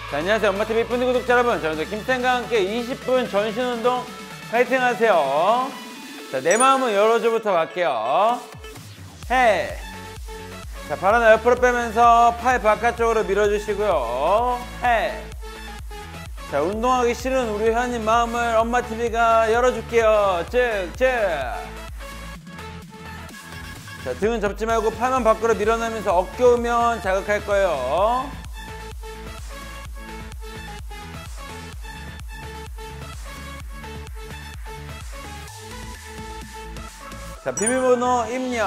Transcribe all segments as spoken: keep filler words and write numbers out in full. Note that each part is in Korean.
자, 안녕하세요. 엄마티비 쁜디 구독자 여러분. 저는 김쌤과 함께 이십 분 전신운동 파이팅 하세요. 자, 내 마음은 열어줘부터 갈게요. 해. 자, 발 하나 옆으로 빼면서 팔 바깥쪽으로 밀어주시고요. 해. 자, 운동하기 싫은 우리 회원님 마음을 엄마티비가 열어줄게요. 쭉, 쭉. 자, 등은 접지 말고 팔만 밖으로 밀어내면서 어깨 오면 자극할 거예요. 자, 비밀번호 입력.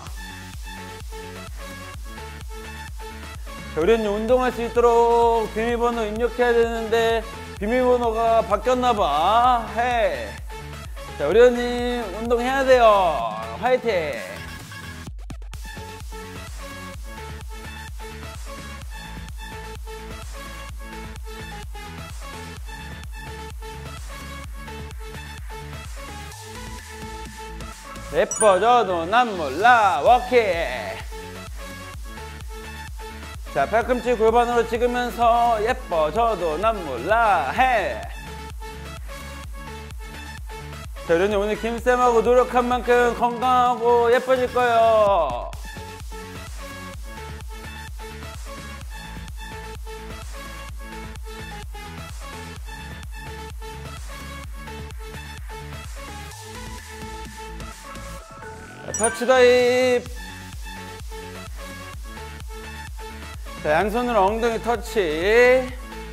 자, 우리 언니 운동할 수 있도록 비밀번호 입력해야 되는데 비밀번호가 바뀌었나봐. 해. 자, 우리 언니 운동해야 돼요. 화이팅. 예뻐져도 난 몰라. 워킹. 자, 팔꿈치 골반으로 찍으면서 예뻐져도 난 몰라. 해. 자, 우리 오늘 김쌤하고 노력한 만큼 건강하고 예뻐질 거예요. 터치다입. 자, 양손으로 엉덩이 터치.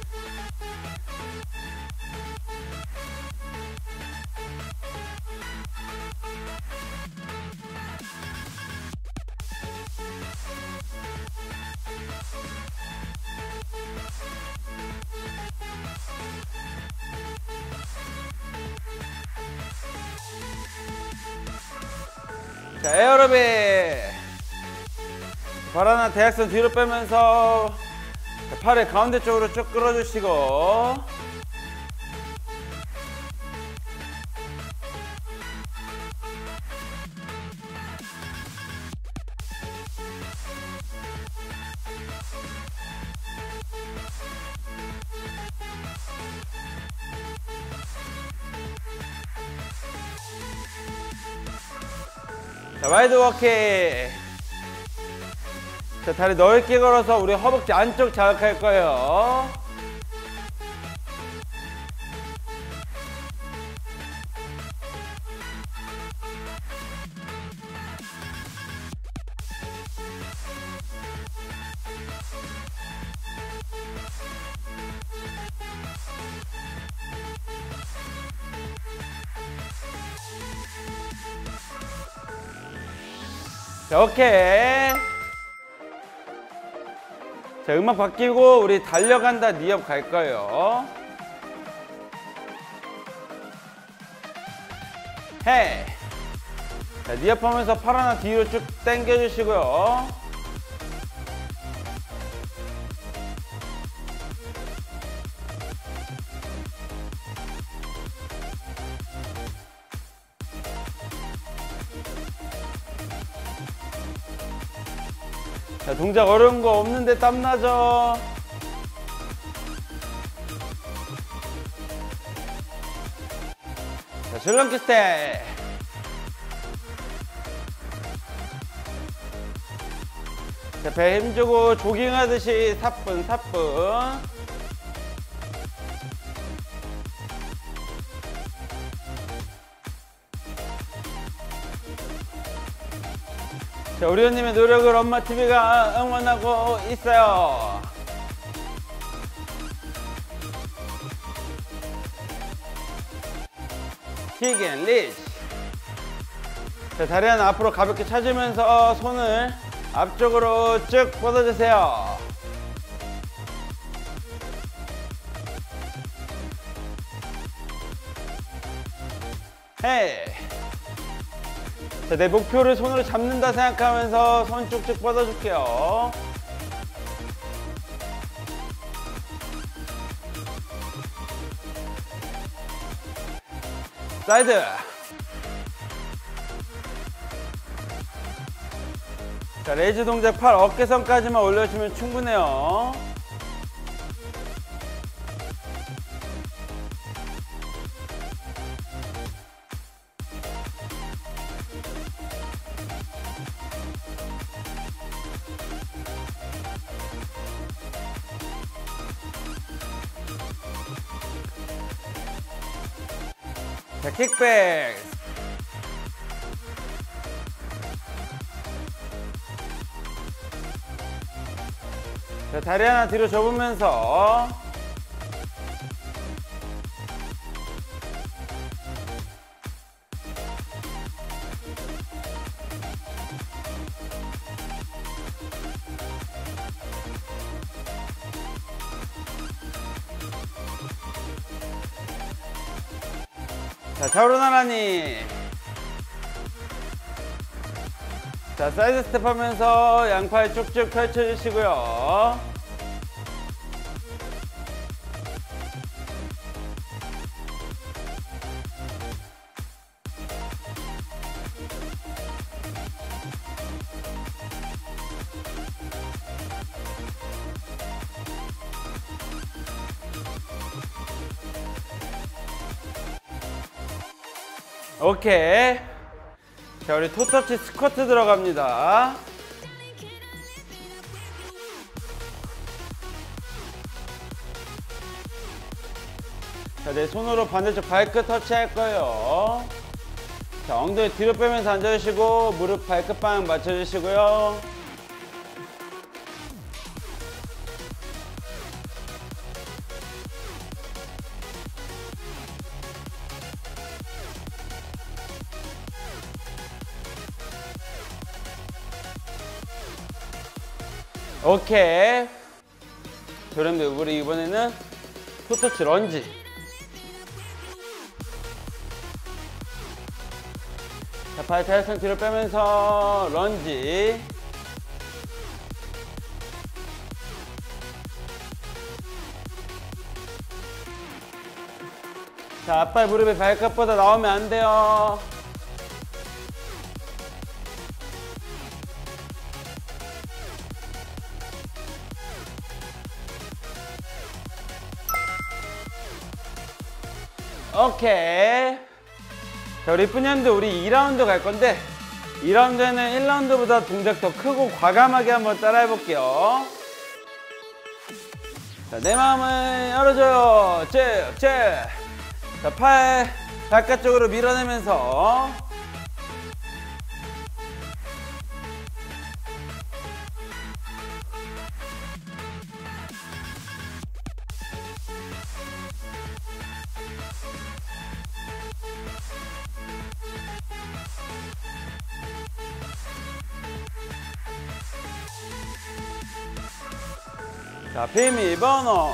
자, 에어로빅. 발 하나 대각선 뒤로 빼면서 팔을 가운데 쪽으로 쭉 끌어주시고, 자, 와이드 워킹. 자, 다리 넓게 걸어서 우리 허벅지 안쪽 자극할 거예요. 자, 오케이. 자, 음악 바뀌고 우리 달려간다 니업 갈 거예요. 해. 자, 니업 하면서 팔 하나 뒤로 쭉 당겨 주시고요. 자, 동작 어려운 거 없는데 땀나죠? 자, 줄넘기 스텝. 자, 배 힘주고 조깅하듯이 사뿐 사뿐. 자, 우리 언님의 노력을 엄마티비가 응원하고 있어요. 킥 앤 리치. 자, 다리 하나 앞으로 가볍게 찾으면서 손을 앞쪽으로 쭉 뻗어주세요. 헤이. 자, 내 목표를 손으로 잡는다 생각하면서 손 쭉쭉 뻗어줄게요. 사이드. 자, 레이즈 동작 팔 어깨선까지만 올려주면 충분해요. 자, 킥백. 자, 다리 하나 뒤로 접으면서 자, 좌우로 나란히. 자, 사이드 스텝 하면서 양팔 쭉쭉 펼쳐주시고요. 오케이. 자, 우리 토터치 스쿼트 들어갑니다. 자, 내 손으로 반대쪽 발끝 터치할 거예요. 자, 엉덩이 뒤로 빼면서 앉아주시고 무릎 발끝 방향 맞춰주시고요. 오케이. 여러분들, 우리 이번에는 토터치 런지. 자, 발 대각선 뒤로 빼면서 런지. 자, 앞발 무릎이 발끝보다 나오면 안 돼요. 오케이. 자, 우리 뿌년들, 우리 이 라운드 갈 건데 이 라운드에는 일 라운드보다 동작 더 크고 과감하게 한번 따라 해볼게요. 자, 내 마음을 열어줘요. 쭉, 쭉. 자, 팔 바깥쪽으로 밀어내면서 자, 비밀번호.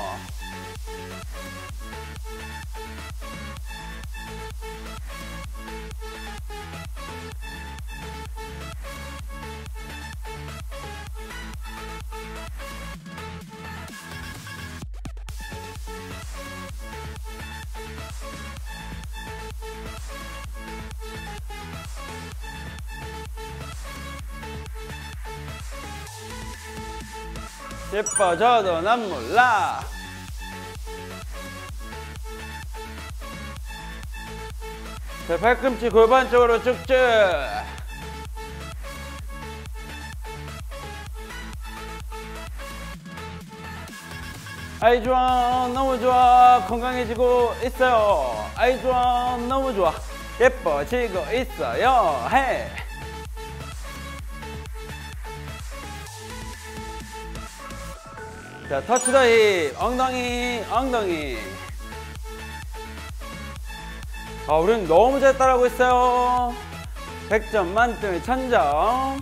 예뻐져도 난 몰라. 자, 팔꿈치 골반 쪽으로 쭉쭉. 아이 좋아, 너무 좋아. 건강해지고 있어요. 아이 좋아, 너무 좋아. 예뻐지고 있어요. 해. 자, 터치 더 힙. 엉덩이, 엉덩이. 아, 우린 너무 잘 따라하고 있어요. 백 점 만점에 천 점.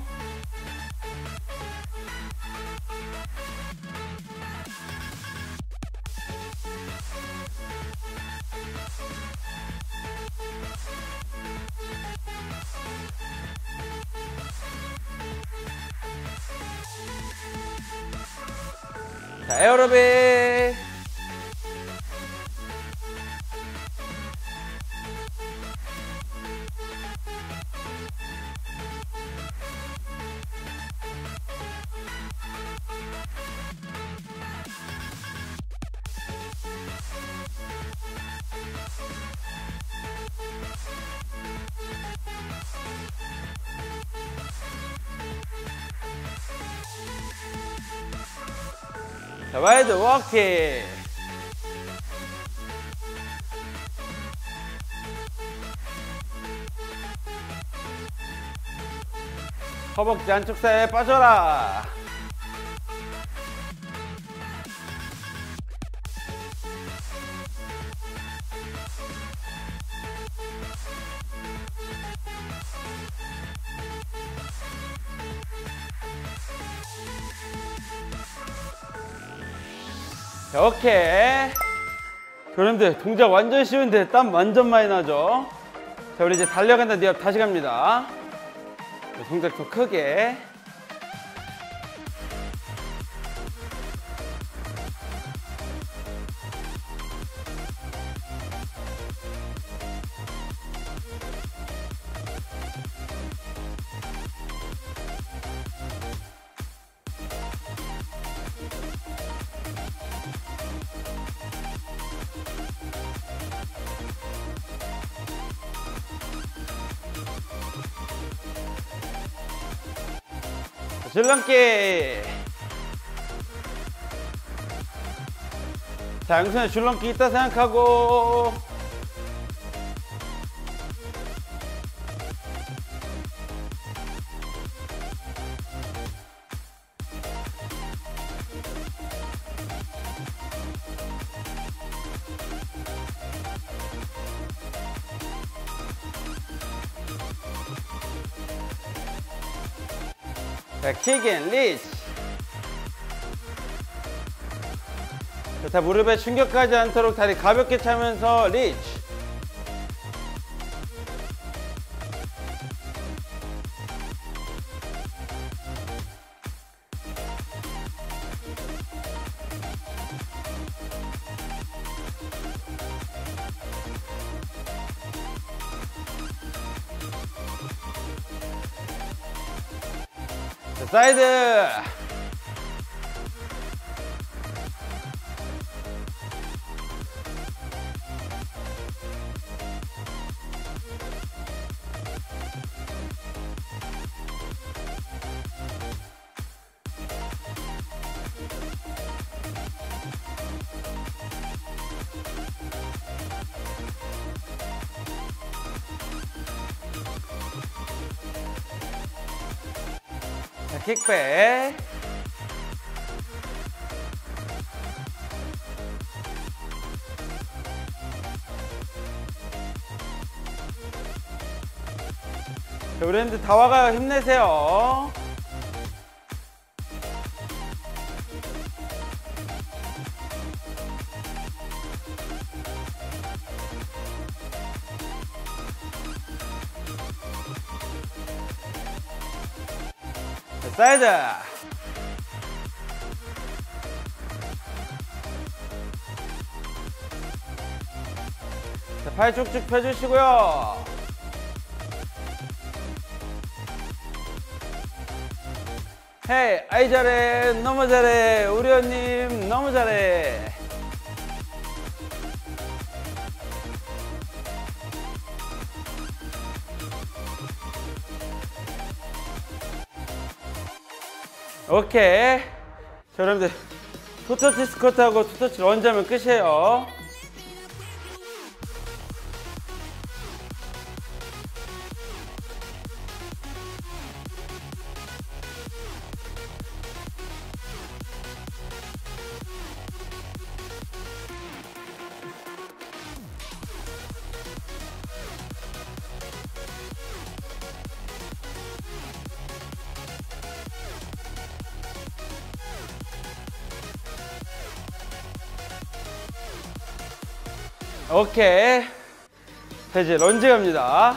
자, 에어로빅. 자, 와이드 워킹. 허벅지 안쪽 사이에 빠져라. 자, 오케이. 여러분들 동작 완전 쉬운데 땀 완전 많이 나죠? 자, 우리 이제 달려간다 니업 다시 갑니다. 동작 더 크게. 줄넘기. 자, 양손에 줄넘기 있다 생각하고. 자, 킥 앤 리치. 자, 다 무릎에 충격하지 않도록 다리 가볍게 차면서 리치. 자, 사이드. 자, 킥백. 자, 우리한테 다 와가요. 힘내세요. 자, 사이드. 자, 팔 쭉쭉 펴주시고요. 헤이, 아이 잘해. 너무 잘해. 우리 언님 너무 잘해. 오케이. 자, 여러분들 투터치 스쿼트하고 투터치 런지 하면 끝이에요. 오케이. 자, 이제 런지 갑니다.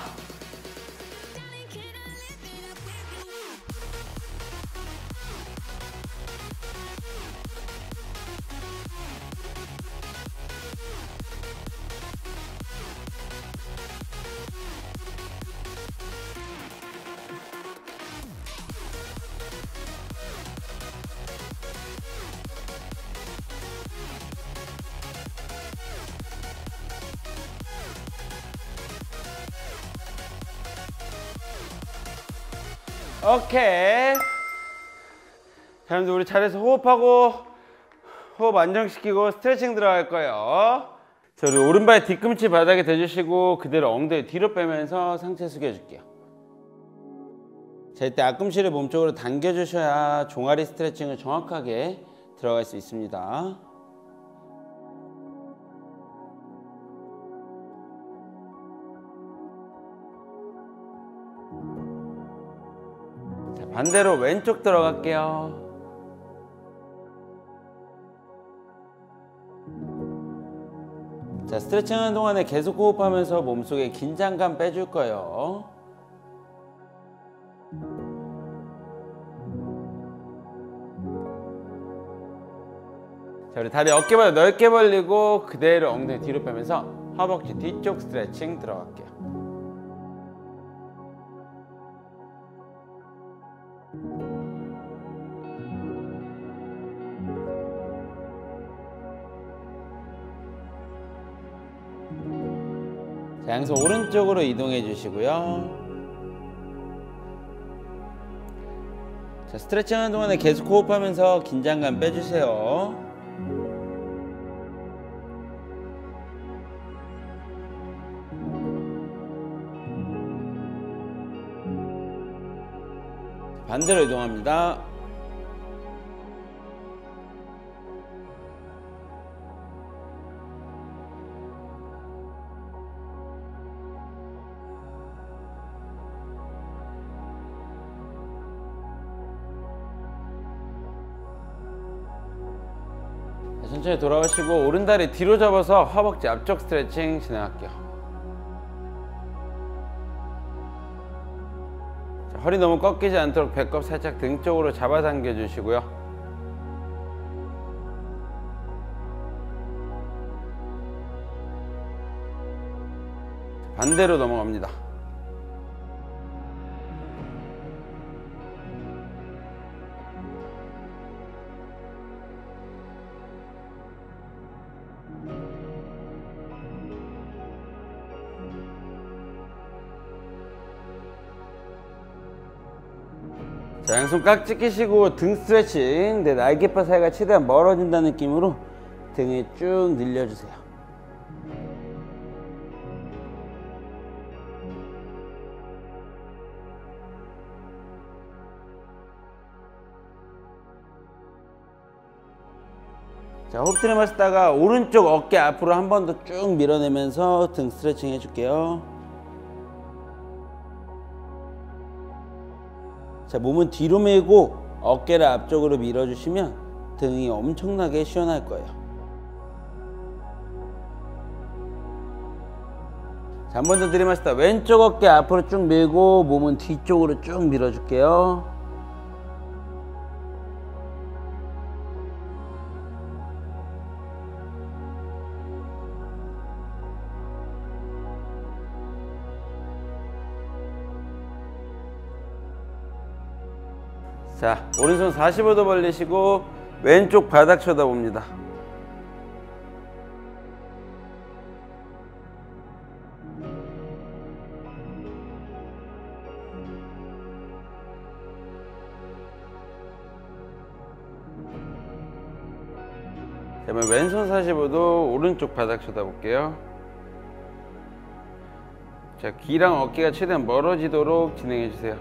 오케이. 자, 여러분들 우리 잘해서 호흡하고 호흡 안정시키고 스트레칭 들어갈 거예요. 자, 우리 오른발 뒤꿈치 바닥에 대주시고 그대로 엉덩이 뒤로 빼면서 상체 숙여줄게요. 자, 자, 이때 앞꿈치를 몸쪽으로 당겨주셔야 종아리 스트레칭을 정확하게 들어갈 수 있습니다. 자, 반대로 왼쪽 들어갈게요. 자, 스트레칭 하는 동안에 계속 호흡하면서 몸속에 긴장감 빼줄 거예요. 자, 우리 다리 어깨보다 넓게 벌리고 그대로 엉덩이 뒤로 빼면서 허벅지 뒤쪽 스트레칭 들어갈게요. 자, 양손 오른쪽으로 이동해 주시고요. 자, 스트레칭 하는 동안에 계속 호흡하면서 긴장감 빼주세요. 반대로 이동합니다. 천천히 돌아오시고 오른다리 뒤로 접어서 허벅지 앞쪽 스트레칭 진행할게요. 자, 허리 너무 꺾이지 않도록 배꼽 살짝 등 쪽으로 잡아당겨 주시고요. 반대로 넘어갑니다. 자, 양손 깍지 끼시고 등 스트레칭. 내 날개뼈 사이가 최대한 멀어진다는 느낌으로 등을 쭉 늘려주세요. 자, 호흡 들이마시다가 오른쪽 어깨 앞으로 한 번 더 쭉 밀어내면서 등 스트레칭 해줄게요. 자, 몸은 뒤로 밀고 어깨를 앞쪽으로 밀어주시면 등이 엄청나게 시원할 거예요. 자, 한 번 더 들이마시다 왼쪽 어깨 앞으로 쭉 밀고 몸은 뒤쪽으로 쭉 밀어줄게요. 자, 오른손 사십오 도 벌리시고 왼쪽 바닥 쳐다봅니다. 그러면 왼손 사십오 도 오른쪽 바닥 쳐다볼게요. 자, 귀랑 어깨가 최대한 멀어지도록 진행해 주세요.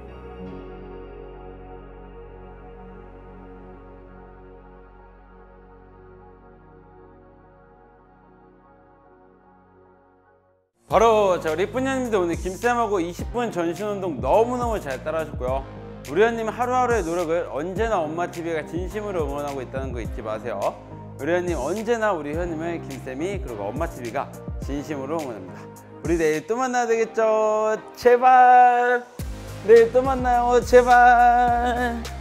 바로 저 리프녀님들 오늘 김쌤하고 이십 분 전신 운동 너무너무 잘 따라하셨고요. 우리 현님 하루하루의 노력을 언제나 엄마티비가 진심으로 응원하고 있다는 거 잊지 마세요. 우리 현님 언제나 우리 현님을 김쌤이 그리고 엄마티비가 진심으로 응원합니다. 우리 내일 또 만나야 되겠죠? 제발 내일 또 만나요 제발.